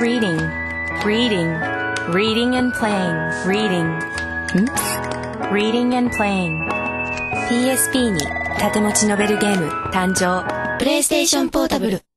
reading, reading, reading and playing, reading, reading and playing. PSP に縦持ちノベルゲーム誕生。プレイステーションポータブル。